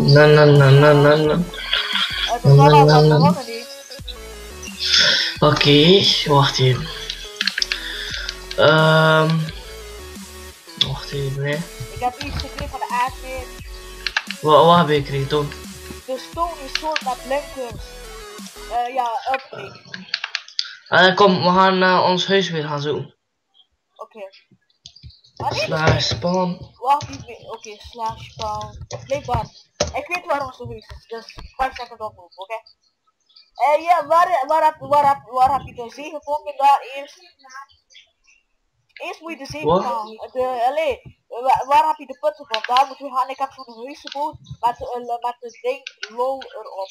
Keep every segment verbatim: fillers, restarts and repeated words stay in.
Na na na na na na. Het is wel wat gewonnen niet. Oké, wacht even. Ehm. Wacht even, hè. Ik heb iets gekregen van de aardbeer. Wat, wat heb je gekregen, Tom? De stone is soort met blinkers. Uh, ja, upgrade. Uh, kom, we gaan uh, ons huis weer gaan zoeken. Oké. Okay. Slash spawn. Wacht niet meer. Oké, okay, slash spawn. Blijkbaar. Ik weet waar ons huis is, dus vijf seconden oproepen, oké? Okay? Uh, ja, waar, waar, heb, waar, heb, waar heb je de zee gevonden? Daar eerst. Eerst moet je de zee gaan. De, allee, waar, waar heb je de put gevonden? Daar moeten we gaan. Ik heb zo'n huis gebouwd met, uh, met het ding low erop.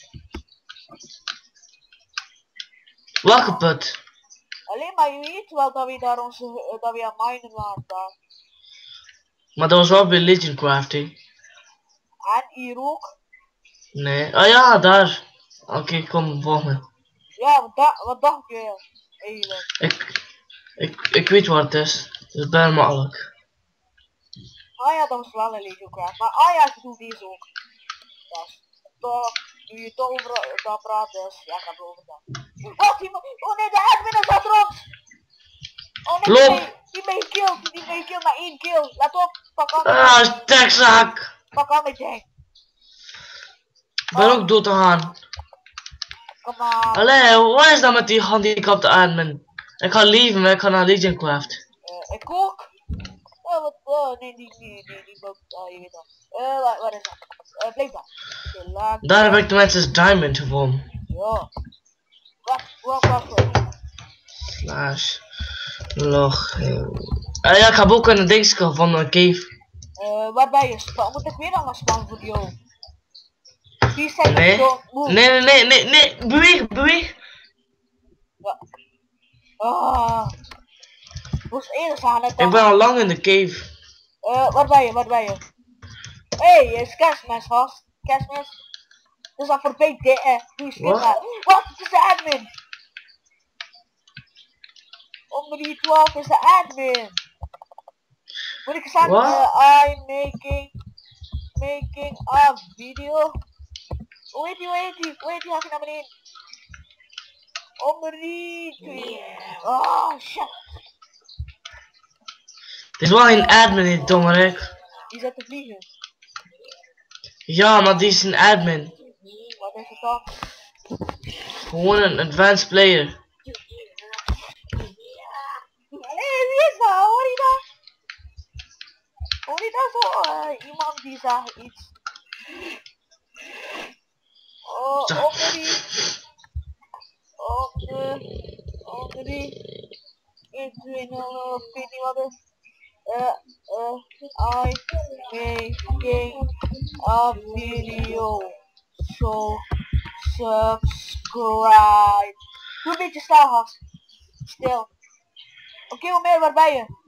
Welke put? Alleen maar je weet wel dat we daar onze, uh, dat we aan minen waren daar. Maar dat was wel bij Legion Crafting. En hier ook? Nee. Ah ja, daar. Oké, okay, kom, volg me. Ja, wat, da wat dacht je eigenlijk? Ik, ik, ik weet wat het is. Het is bijna makkelijk. Ah ja, dat was wel een Legion Craft. Maar ah ja, ik bedoel deze ook. Dat is toch, nu je toch over dat praat, dus ja, ik ga over dat. Wacht, die oh nee, de admin is achter ons! Oh nee, Loop. die, die ben je kill, die ben je kill maar één kill. Let op, pak aan. Ah, stekzak! Pak aan met jij. Ik ben oh. ook dood te gaan. Kom maar. Allee, wat is dat met die gehandicapte admin? Ik ga leven, maar ik ga naar Legion Craft. Uh, ik ook. Oh, wat, oh, nee, die, die, die, die, die, oh, je weet al. Eh, waar, waar is dat? Uh, blijf daar. Okay, daar heb ik de mensen diamond gevonden. Ja. Wacht, wacht, wacht, wacht. Slash. Log. Ah ja, ik heb ook een dingetje van een cave. Uh, waar ben je? Spa moet ik weer allemaal spannen voor jou? Wie zijn nee. zo? nee, nee, nee, nee, nee, beweeg, beweeg. Ja. Ah. Moest eerst aan het. Ik ben al lang in de cave. Uh, waar ben je, waar ben je? Hé, hey, is kerstmis, gast. Kerstmis. Dus dat voorbij de, eh, hoe is dit? Wat? Het is de admin. Onder die twaalf is de admin. Moet ik zeggen, uh, I'm making, making a video. Hoe heet die, hoe heet die, hoe heet die, ga ik naar beneden. Onder die twee. Oh, shit. Het is wel een admin niet, dommerik. Die zit te vliegen. Ja, maar die is een admin. Wat is het dan? Gewoon een advanced player. Hé, wie is dat? Hoor je dat? Hoor je dat zo? Uh, iemand die zag iets. Oh, onder die. Onder. Onder die. één, twee, nul, ik weet niet wat het is. Uh, uh, I making a video. So, subscribe. Doe een beetje stil, gast. Stil. Oké, okay, Omer, waar ben je?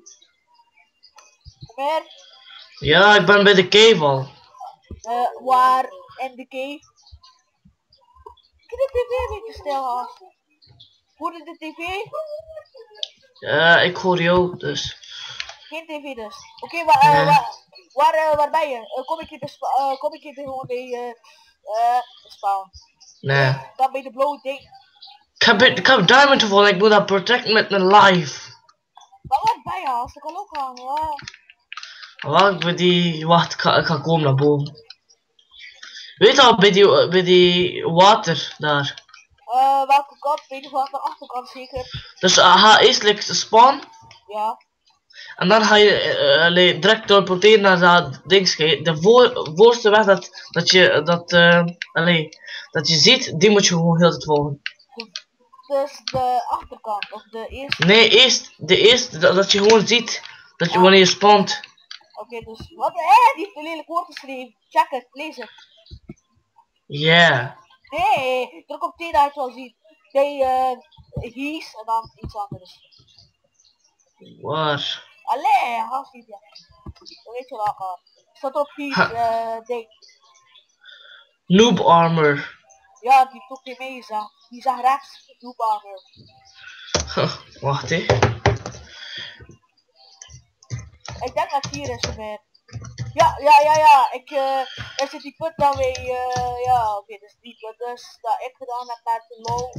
Omer? Ja, ik ben bij de cave al. Uh, waar in de cave? Ik heb de tv een beetje stil, gast. Hoor je de tv? Ja, ik hoor jou, dus. Geen tv dus. Oké, okay, waar, uh, nee. waar, waar, uh, waar ben je? Uh, kom ik hier uh, kom ik hier gewoon bij uh, uh, spawn? Nee. Uh, dan bij de blauwe ding. Ik heb, ik heb diamond gevonden, ik moet dat protecten met mijn life. Maar wat ben je als? Ik kan ook gaan, ja. Wacht, bij die, wacht, ik ga, ik ga komen naar boven. Weet je al, bij die, bij die water daar. Uh, welke kant? Weet je wat, de achterkant zeker. Dus uh, ga eerst like, spawn. Ja. En dan ga je uh, allee, direct teleporteren naar dat dingetje. De voor, voorste weg dat, dat je dat, uh, allee, dat je ziet, die moet je gewoon heel tijd volgen. Dus de achterkant of de eerste? Nee, eerst de eerste dat, dat je gewoon ziet dat je ah. wanneer je spawnt. Oké, okay, dus wat? Hé, die heeft een lelijk woord geschreven. Check het, lees het. Ja. Yeah. Nee, druk op T dat je het wel ziet. Bij uh, Hies en dan iets anders. Waar? Allee, gast niet, ja. Weet je wel, uh, staat op Hies, uh, ding. Noob armor. Ja, die top die mee zag. Die zag rechts, noob armor. Wacht, hé. Ik denk dat hier is, Omer. Ja, ja, ja, ja. Ik, uh, er zit die put dan weer, uh, ja, oké, okay, dus die put dus dat ik gedaan heb met de low.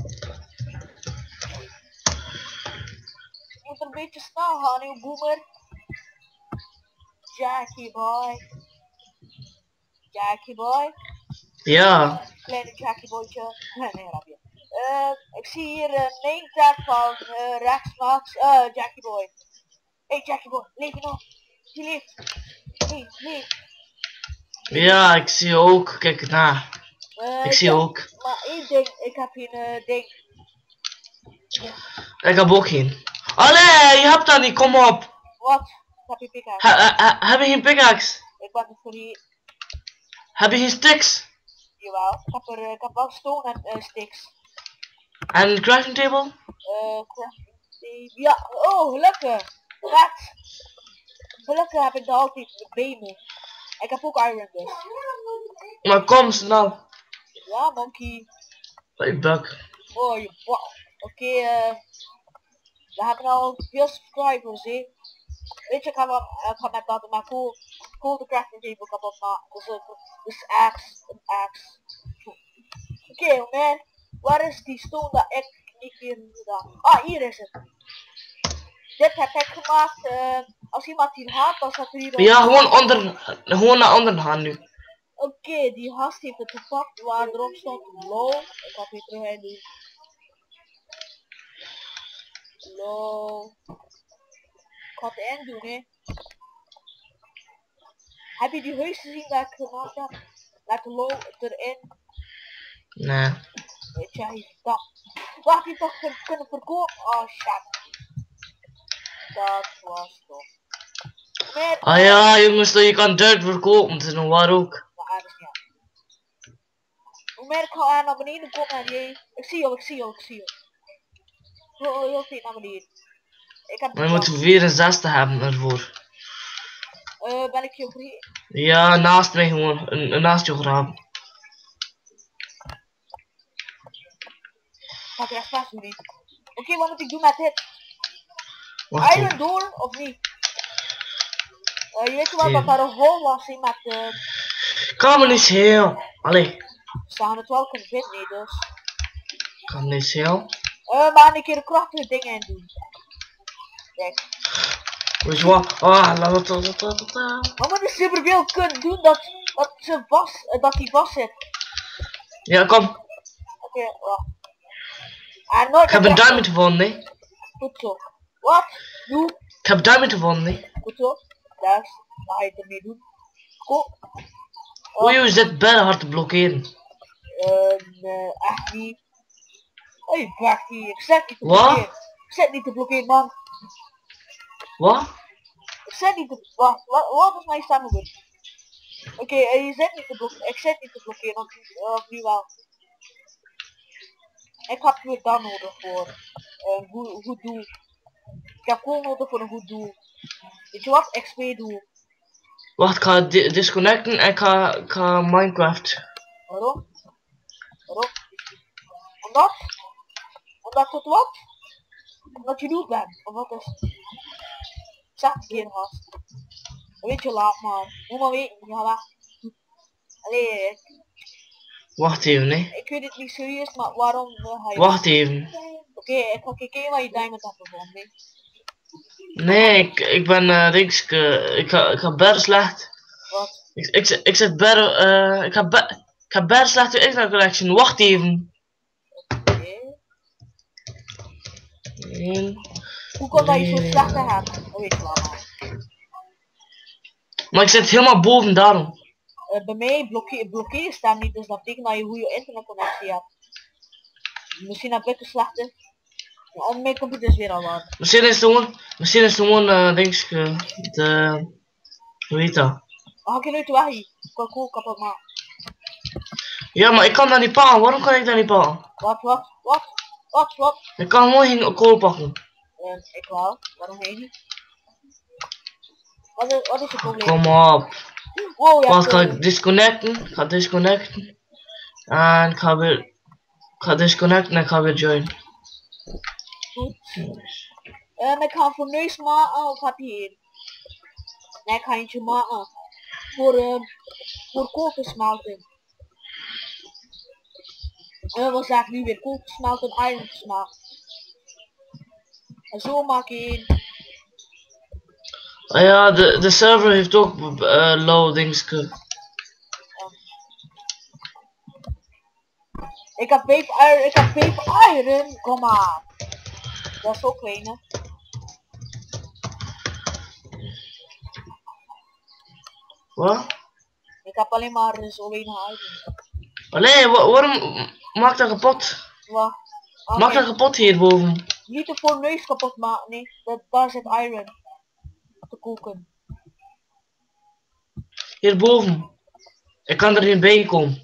Je moet een beetje snel gaan, nieuw boomer. Jackie boy. Jackie boy. Ja. Kleine Jackie boytje. Nee, nee, grapje. Uh, ik zie hier een name tag van uh, rechts Max. Uh, Jackie boy. Hey Jackie boy, leef je nog? Je leeft. Leef, leef. Ja, ik zie ook. Kijk na. Uh, ik zie ja, ook. Maar één ding, ik heb hier een uh, ding. Ja. Ik heb ook geen. Allee, je hebt dat niet, kom op. Wat? Heb je pickaxe? Ha, ha, ha, heb je geen pickaxe? Ik ben voor die. Heb je geen sticks? Jawel, ik heb er, ik heb wel stone en uh, sticks. En een crafting table? Uh, crafting table. Ja, oh, gelukkig. Red. Gelukkig heb ik de altijd bij me. Ik heb ook iron dus. Maar kom snel. Ja, monkey. Hey, bug. Oh, je wow. Oké, okay, uh, we hebben al veel subscribers, hè. Weet je, ik ga, wel, ik ga met dat maar cool, cool de crafting table kapot maken. Dus, uh, dus axe, een axe. Oké, okay, man. Waar is die stone dat ik niet hier gedaan? Ah, hier is het. Dit heb ik gemaakt. Uh, als iemand hier haat, dan staat er hier. Ja, gewoon onder, gewoon naar onder gaan nu. Oké, okay, die gast heeft het gepakt waar erop stond low. Ik ga weer terug heen doen. Low. Ik ga het eind doen, hè. Heb je die huis gezien dat ik gemaakt heb? Met de low erin. Nee. Weet je, hij is dat. Wacht, die toch kunnen verkopen? Oh shit. Dat was toch. Meer, ah ja, jongens, je kan dirt verkopen, het is nog waar ook. maar dat is niet. Hoe meer ik ga naar beneden komen en je. Ik zie jou, ik zie jou, ik zie jou. Heel, heel veel naar beneden. Ik heb maar je moet vierenzestig hebben ervoor. Uh, ben ik je vergeten? Ja, naast mij gewoon, een, naast je graven. Ga ik echt vast doen niet. Oké, okay, wat moet ik doen met dit? Wacht Iron door of niet? Uh, je weet wel dat daar een hole was in met de... Uh... Kan me niet heel. Allee. Ze gaan het wel kunnen vinden, nee, dus. Kan niet heel. Uh, maar een keer de krachtige dingen in doen. Kijk. Weet je wat? Ah, laat het, laat het, laat het. Maar moet je superveel kunnen doen dat, dat ze vast, uh, dat die vast zit. Ja, kom. Oké, okay, wacht. En nooit ik heb een diamond gevonden, nee. Goed zo. Wat? Doe. Ik heb diamond gevonden, nee. Goed zo. Daar ga je het ermee doen. Kom. Oei, hoe is dit bijna hard te blokkeren? Uh, nee, echt niet. Hey, wacht hier. Ik zet niet te blokkeren. Ik zet niet te blokkeren, man. Wat? Ik zet niet te... Wacht, wat, wat is mijn stem goed? Oké, okay, uh, je zet niet te blokkeren. Ik zet niet te blokkeren, want uh, nu wel. Ik heb weer dan nodig voor een uh, goed, goed doel. Ik heb gewoon nodig voor een goed doel. Weet je wat? X P doel. Wacht, ik ga di disconnecten en ik ga, ik ga Minecraft. Waarom? Waarom? Omdat? Omdat het wat? Omdat je doet bent. Of wat is? Zeg een keer gast. Weet je, laat maar. Moet maar weten. Ja, weg. Allee. Wacht even, nee. Ik weet het niet serieus, maar waarom uh, ga je... Wacht even. Oké, okay, ik ga kijken waar je diamond hebt gevonden. Nee, nee ik, ik ben uh, niks. Ik, uh, ik ga, ik ga bijna slecht. Wat? Ik, ik, ik zit bijna, uh, ik ga bijna, ik ga bijna slecht in internet connection. Wacht even. Oké. Okay. Eén. Hoe komt dat je zo slecht te hebben? Dat weet je wel maar. Maar ik zit helemaal boven daarom. Uh, bij mij blokkeer, blokkeer staan niet, dus dat betekent dat je goede internetconnectie hebt. Misschien heb ik een slechte. Maar mijn computer is weer al aan. Misschien is het gewoon, misschien is het gewoon, uh, denk ik, uh, de, hoe heet dat? Mag ik je nu weg hier? Ik kan cool kapot maken. Ja, maar ik kan dat niet pakken. Waarom kan ik dat niet pakken? Wat, wat, wat, wat, wat? Ik kan gewoon geen kool pakken. Uh, ik wel. Waarom heen niet? Wat is, wat is het probleem? Kom op. Wow, ja, Wacht, ga ik disconnecten? Ik ga disconnecten. En ik ga weer, ik ga disconnecten en ik ga weer joinen. Goed. Um, ik ga voor neus maken of heb je hier? Nee, ik ga eentje maken. voor, uh, voor koken smelten. En dat was eigenlijk nu weer koken smelten en iron smelten. En zo maak je een. Ah ja, de, de server heeft ook uh, low dingske. Ik heb vijf iron, ik heb vijf iron, kom maar. Dat is ook weinig. Wat? Ik heb alleen maar zo weinig iron. Allee, wa waarom maak dat kapot? Wat? Okay. Maak dat kapot hierboven. Niet de fornuis kapot maken, nee. Dat, daar zit iron. Te koken. Hierboven. Ik kan er niet bij komen.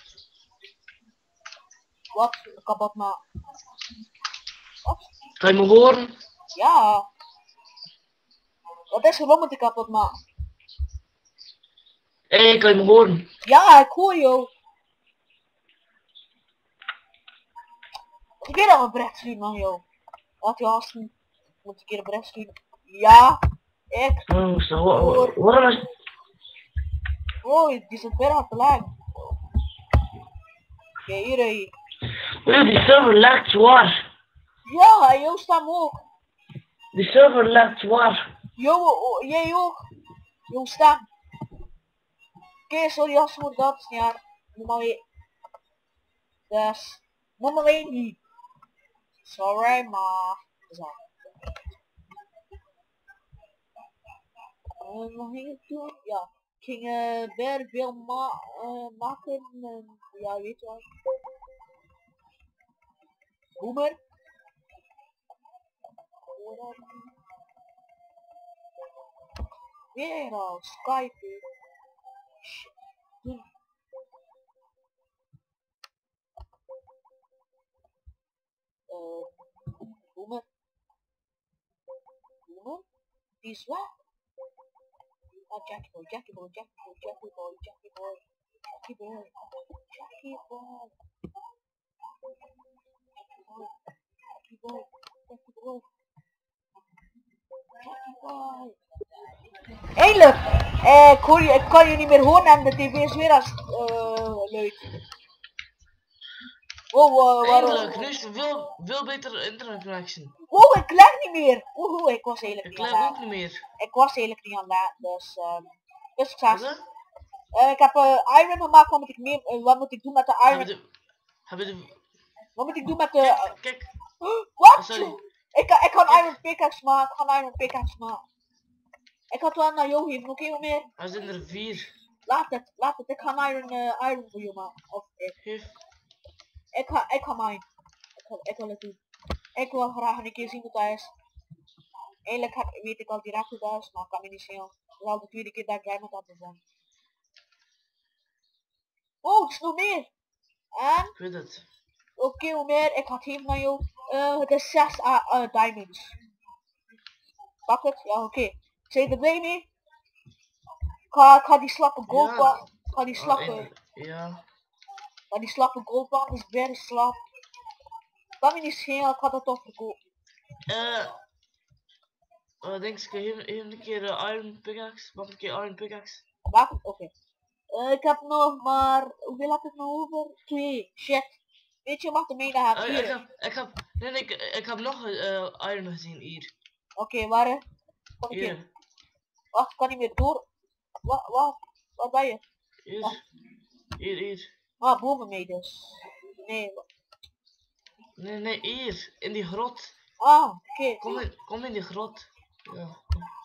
Wat? Kapot maken. Wat? Kan je me horen? Ja. Wat is er? Wat moet ik kapot maken? Hé, hey, kan je me horen? Ja, ik hoor jou. Ik weet al een bericht sturen man, joh. Laat je hasten. Moet ik hier een bericht sturen? Ja. Ik. Oh, zo, wa waarom is... Oh, die zit weer aan te lang. Oké, hier hé. Hey, die server lijkt zwaar. Ja, joh, sta hem ook. Die server lijkt zwaar. Joh, oh, jij ook. Joh, sta. Oké, okay, sorry als voor dat. Ja, nummer één. Dus, nummer één niet. Sorry, maar. Zo. Uh, wat ging ik doen? Ja. Ik ging uh, weer veel ma uh, maken. Uh, ja, weet je wat. Boomer. Weer al, Skype. Hm. Uh, Boomer. Boomer? Die is weg. Oh, Jackie boy, Jackie boy, Jackie boy, Jackie boy, Jackie boy, Jackie boy, Jackie boy, Jackie boy, Jackie boy, Jackie boy. Eindelijk! Eh, ik, hoor je, ik kan je niet meer horen en de tv is weer als uh, luid. Wow, uh, waarom? Eindelijk, nu is het veel, veel beter internetconnection. Wow, ik leg niet meer! Woehoe, ik was eigenlijk ik niet aan leg het ook niet meer. Ik was eigenlijk niet aan het dus, um, dus succes. Wat? Uh, ik heb uh, iron gemaakt, wat moet ik mee, uh, wat moet ik doen met de iron? Hebben de, hebben de... Wat moet ik doen met de... Kijk, kijk. Wat? Oh, sorry. Ik, ik kan Kijk. iron pickaxe maken, ik kan iron pickaxe maken. Ik ga het wel naar jou geven, oké okay, meer? Er zijn er vier. Laat het, laat het, ik ga iron, uh, iron voor jou maken. Of ik. Geef. Ik ga, ik ga mine. Ik, ga, ik wil het doen. Ik wil graag een keer zien wat dat is. Eigenlijk heb, weet ik al direct hoe dat is, maar kan me niet zien. Het is al de tweede keer dat ik diamond had te zijn. Oh, het is nog meer. En? Ik weet het. Oké, okay, meer, ik ga het geven naar jou. Uh, het is zes uh, uh, diamonds. Pak het? Ja, oké. Okay. Zijn je er blij mee? Ik ga, ik ga die slappe gold ja. Ik ga die slappe... Oh, ja. Maar die slappe goldbaan is weer slap. Kan me niet schelen, ik ga dat toch verkopen. Eh... Uh, denk ik, hier, hier een keer uh, iron pickaxe. Mag een keer iron pickaxe? Maak het? Oké. Okay. Uh, ik heb nog maar... Hoeveel heb ik nog over? Twee. Shit. Weet je, mag de mee naar hebben. Uh, ik heb... Ik heb... Nee, nee, ik, ik heb nog uh, iron gezien hier. Oké, okay, waar? Kom ik hier. Wacht, ik kan niet meer door. Wat? Wat? Waar ben je? Hier. Wacht. Hier, hier. Ah, boven mee dus. Nee. Nee, nee, hier. In die grot. Ah, oké. Okay. Kom in, kom in die grot. Ja.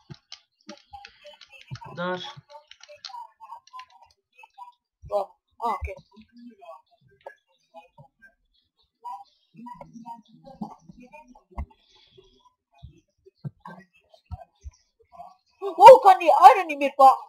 Daar. Wat? Ah, oké. Okay. Oh, kan die iron niet meer pakken?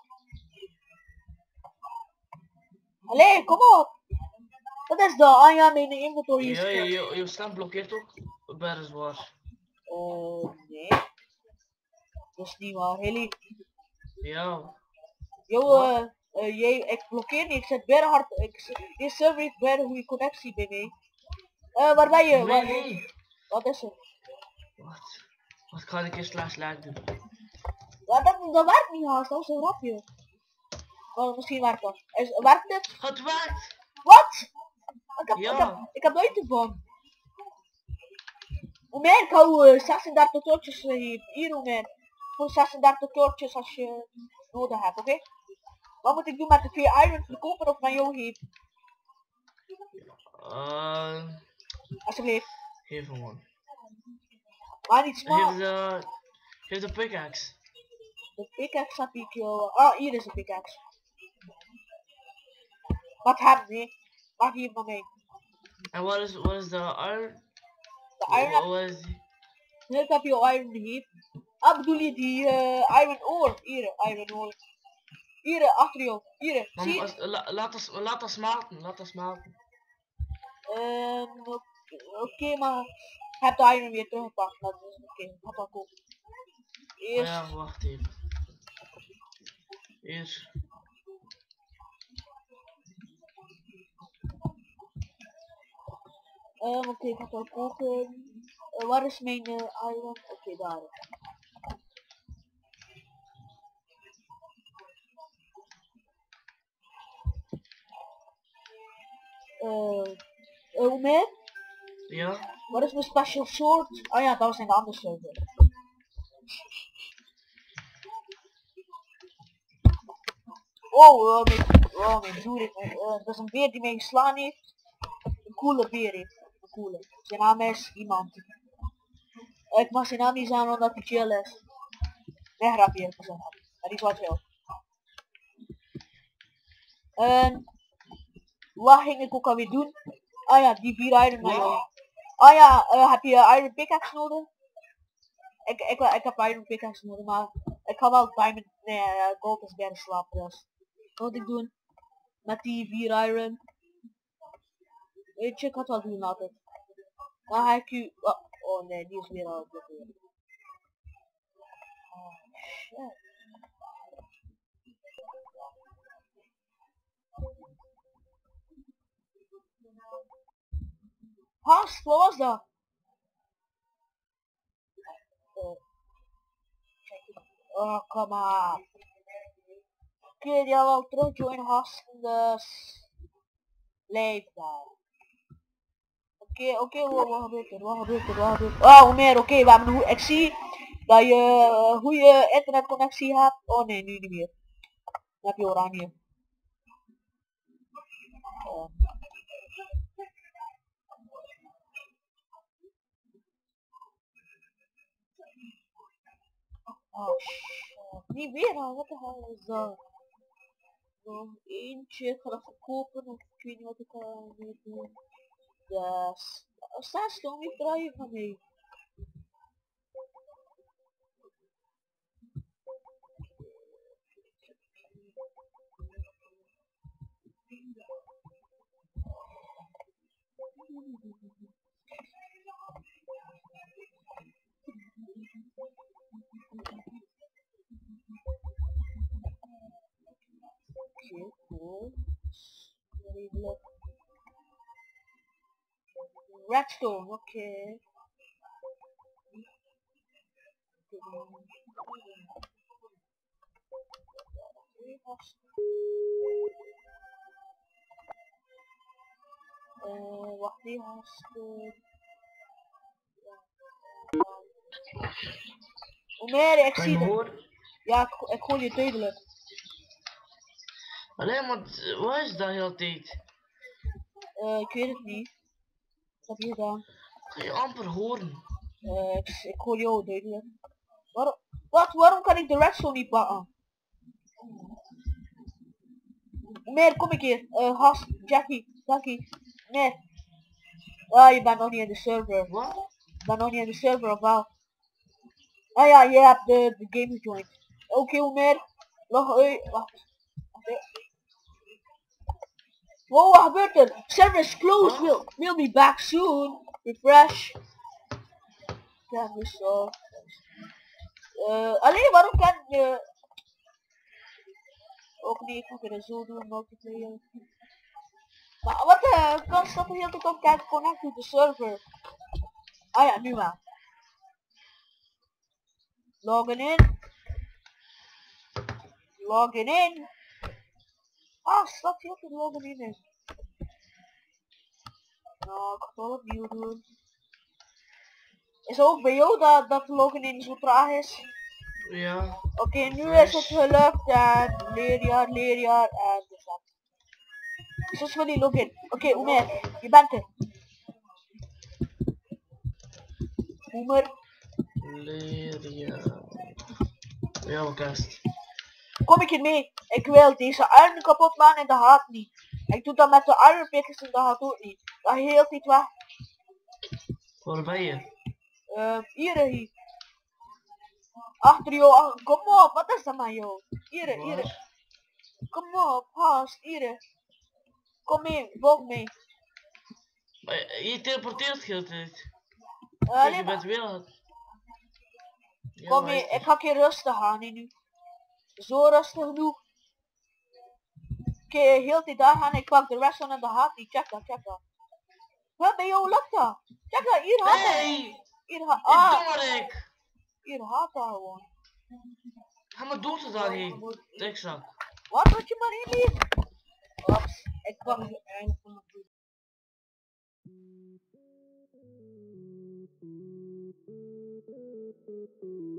Allee, kom op. Wat is dat? Ah ja, mijn inventory is... Ja, je, je, je stem blokkeert ook. Best zwaar. Oh, uh, nee. Dat is niet waar, Hilly. Ja. Yo, uh, uh, jij, ik blokkeer niet, ik zet bijna hard, ik, je server heeft bijna goede connectie bij mij. Uh, waar ben je? Nee, waar, nee. Wat is er? Wat? Wat kan ik in slash lag doen? Wat, dat, dat werkt niet haast, dat is een grapje. Oh, misschien werkt dat. Is, werkt het? Het werkt! Wat? Ik heb, Ja. ik heb, ik heb nooit ervan. Hoe meer, ik hou uh, zesendertig tortjes uh, hier. Hier hoe meer. Voor zesendertig tortjes als je nodig hebt, oké? Okay? Wat moet ik doen met de twee iron verkopen of naar jou geven? Uh, Alsjeblieft. geef hem man. Maar niet Geef smal. de... Geef de pickaxe. De pickaxe heb ik jou. Ah, hier is de pickaxe. Wat heb je? Maak hier maar mee. En wat is, wat is de iron? De iron. Wat is die? Ik heb je iron gegeven. Ah, bedoel je die uh, iron ore? Hier, iron ore. Hier, achter jou. Hier, Maar, zie je? als, la, laat ons, laat ons smelten, laat ons smelten. Ehm, oké, okay, maar ik heb de iron weer teruggepakt. Dat is oké, okay, gaat wel komen. Eerst. Oh ja, wacht even. Hier. Ehm, oké, okay, ik ga het wel koken. Uh, waar is mijn uh, iron? Oké, okay, daar. Uh, uh, meer? Ja? Wat is mijn special sword? Oh ja, dat was in de andere server. Oh, uh, mijn, oh, mijn broer heeft, uh, dat is een beer die mij geslaan heeft. Een coole beer heeft. Een coole. Zijn naam is iemand. Uh, ik mag zijn naam niet zeggen omdat hij chill is. Nee, grapje, ik mag zijn naam. Maar die is wat chill. En wat ging ik ook alweer doen? Ah ja, die vier iron naar jou. Ah ja, uh, heb je iron pickaxe nodig? Ik, ik, ik heb iron pickaxe nodig, maar ik ga wel diamond, nee, uh, gold is bijna slapen, dus. Wat moet ik doen? Met die vier iron. Weet je, ik ga het wel doen altijd. Dan ga ik u, oh, oh nee, die is weer al op de oh, shit. Hast, wat was dat? Uh, oh, come on. Oké, okay, die hebben al terug join Hast, dus... Leef daar. Oké, oké, wat gebeurt er, wat gebeurt er, wat gebeurt er? Oh, meer, oké, okay, we hebben een ik zie dat je uh, goede internetconnectie hebt. Oh nee, nu niet meer. Dan heb je oranje. Oh. Oh shit, niet weer al, wat de hel is dat? Nog eentje, ik ga dat verkopen, of ik weet niet wat ik ga mee doen. Dus, zes stom niet draaien van mij. Oké, cool. Redelijk. Redstone, oké. Okay. Uh, wacht even, hartstikke. Hoe meer ik zie het. Ja, ik, ik hoor je duidelijk. Alleen maar, wat is dat heel tijd? Uh, ik weet het niet. Wat heb je gedaan? Kan je amper horen? Uh, ik, ik hoor jou duidelijk. Waarom, wat, waarom kan ik de redstone niet pakken? Meer, kom ik hier. Uh, Has, Jackie, Jackie. Meer. Ah, je bent nog niet in de server. Wat? Je bent nog niet in de server, of wel? Ah ja, je hebt de, de game gejoined. Oké, okay, hoe meer? Nog uit. Wacht. Wow, wat gebeurt er? Server is closed. We'll, we'll be back soon. Refresh. Ja, dus zo. Uh, alleen waarom kan je... Ook niet, ik moet er zo doen, multiplayer. Maar wat de uh, kans dat er heel tijd op kijkt connect to de server? Ah ja, nu maar. Loggen in. Loggen in. Ah, staat heel veel loggen in. Nou, ik ga het wel opnieuw doen. Is het ook bij jou dat, dat loggen in zo traag is? Ja. Oké, okay, nu Fresh. is het gelukt en leerjaar, leerjaar en dus dat. Dus wil die login. Oké, okay, Omer, je bent er. Omer. Leerjaar. Ja, kast. Kom ik hier mee? Ik wil deze armen kapot maken en dat gaat niet. Ik doe dat met de armenpikkers en dat gaat ook niet. Dat heelt niet weg. Waar ben je? Uh, hier, hier. Achter jou, ach, kom op, wat is dat met jou? Hier, hier. Kom op, haast, hier. Kom mee, volg mee. Maar je teleporteert heel de tijd. Uh, Kijk, je bent weer... Ja, kom mee, ik ga een keer rustig gaan nu. Zo rustig genoeg. Oké, okay, heel die daar gaan, ik pak de rest van en de haat niet. Check dat, check dat. Wat bij jou lukt dat? Check dat, hier had hij. Hey! Hier had ah. Ik! Hier had hij gewoon. Ga maar dood te dan heen. Dikzak. Wat moet je maar in lief? Ops, ik kwam nu einde van de video. Thank you.